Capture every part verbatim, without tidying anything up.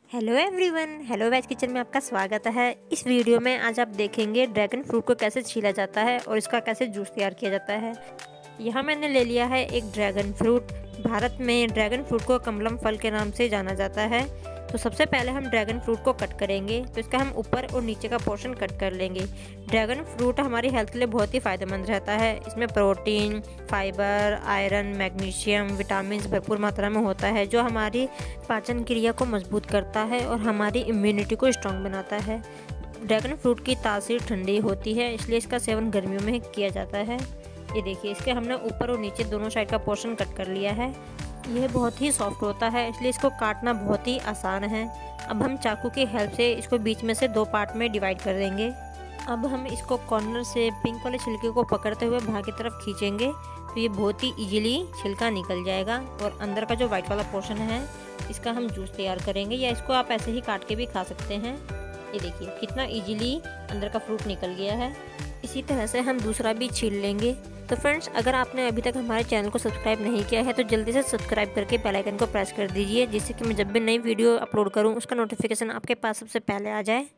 Hello everyone, hello Veg Kitchen में आपका स्वागत है। इस वीडियो में आज आप देखेंगे ड्रैगन फ्रूट को कैसे छीला जाता है और इसका कैसे जूस तैयार किया जाता है। यहाँ मैंने ले लिया है एक ड्रैगन फ्रूट। भारत में ड्रैगन फ्रूट को कमलम फल के नाम से जाना जाता है। तो सबसे पहले हम ड्रैगन फ्रूट को कट करेंगे, तो इसका हम ऊपर और नीचे का पोर्शन कट कर लेंगे। ड्रैगन फ्रूट हमारी हेल्थ के लिए बहुत ही फ़ायदेमंद रहता है। इसमें protein, fibre, iron, magnesium, vitamin भरपूर मात्रा में होता है, जो हमारी पाचन क्रिया को मजबूत करता है और हमारी इम्यूनिटी को स्ट्रॉन्ग बनाता है। ड्रैगन फ्रूट की तासीर ठंडी होती है, इसलिए इसका सेवन गर्मियों में किया जाता है। ये देखिए, इसके हमने ऊपर और नीचे दोनों साइड का पोर्शन कट कर लिया है। यह बहुत ही सॉफ्ट होता है, इसलिए इसको काटना बहुत ही आसान है। अब हम चाकू की हेल्प से इसको बीच में से दो पार्ट में डिवाइड कर देंगे। अब हम इसको कॉर्नर से पिंक वाले छिलके को पकड़ते हुए बाहर की तरफ खींचेंगे, तो ये बहुत ही इजीली छिलका निकल जाएगा। और अंदर का जो वाइट वाला पोर्शन है, इसका हम जूस तैयार करेंगे, या इसको आप ऐसे ही काट के भी खा सकते हैं। ये देखिए कितना इजीली अंदर का फ्रूट निकल गया है। इसी तरह से हम दूसरा भी छील लेंगे। तो फ्रेंड्स, अगर आपने अभी तक हमारे चैनल को सब्सक्राइब नहीं किया है तो जल्दी से सब्सक्राइब करके बेल आइकन को प्रेस कर दीजिए, जिससे कि मैं जब भी नई वीडियो अपलोड करूं उसका नोटिफिकेशन आपके पास सबसे पहले आ जाए।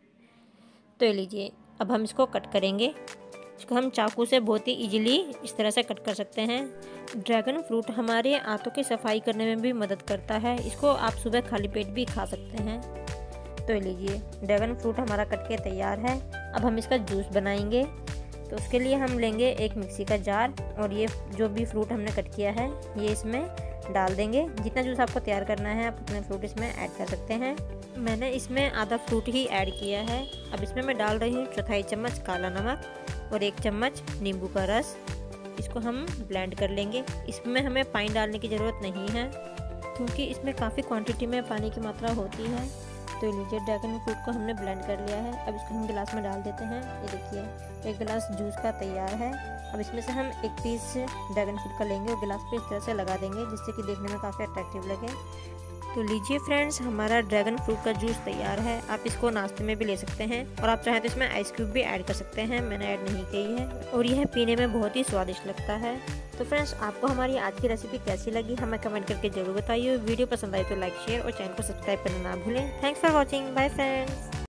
तो ये लीजिए, अब हम इसको कट करेंगे। इसको हम चाकू से बहुत ही ईजिली इस तरह से कट कर सकते हैं। ड्रैगन फ्रूट हमारे आंतों की सफाई करने में भी मदद करता है। इसको आप सुबह खाली पेट भी खा सकते हैं। तो ये लीजिए, ड्रैगन फ्रूट हमारा कट के तैयार है। अब हम इसका जूस बनाएंगे। तो उसके लिए हम लेंगे एक मिक्सी का जार, और ये जो भी फ्रूट हमने कट किया है ये इसमें डाल देंगे। जितना जूस आपको तैयार करना है आप उतने फ्रूट इसमें ऐड कर सकते हैं। मैंने इसमें आधा फ्रूट ही ऐड किया है। अब इसमें मैं डाल रही हूँ चौथाई चम्मच काला नमक और एक चम्मच नींबू का रस। इसको हम ब्लेंड कर लेंगे। इसमें हमें पानी डालने की ज़रूरत नहीं है, क्योंकि इसमें काफ़ी क्वांटिटी में पानी की मात्रा होती है। तो लीजिए, ड्रैगन फ्रूट को हमने ब्लेंड कर लिया है। अब इसको हम गिलास में डाल देते हैं। ये देखिए, एक गिलास जूस का तैयार है। अब इसमें से हम एक पीस ड्रैगन फ्रूट का लेंगे और गिलास पे इस तरह से लगा देंगे, जिससे कि देखने में काफ़ी अट्रैक्टिव लगे। तो लीजिए फ्रेंड्स, हमारा ड्रैगन फ्रूट का जूस तैयार है। आप इसको नाश्ते में भी ले सकते हैं, और आप चाहें तो इसमें आइस क्यूब भी ऐड कर सकते हैं। मैंने ऐड नहीं की है, और यह पीने में बहुत ही स्वादिष्ट लगता है। तो फ्रेंड्स, आपको हमारी आज की रेसिपी कैसी लगी हमें कमेंट करके जरूर बताइए। वीडियो पसंद आई तो लाइक, शेयर और चैनल को सब्सक्राइब करना ना भूलें। Thanks for watching. Bye friends.